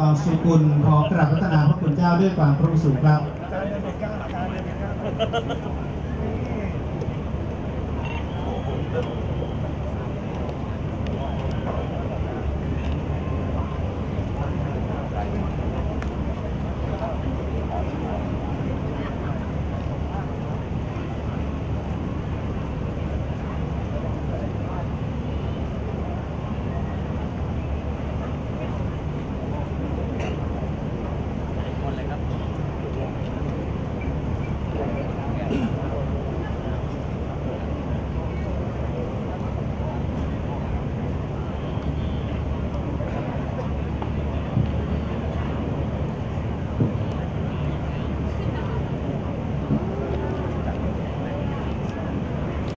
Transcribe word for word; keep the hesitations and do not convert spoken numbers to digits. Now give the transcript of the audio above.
ความสุขุลขอกราบพัฒนาพระคุณเจ้าด้วยความเคารพสูงครับเ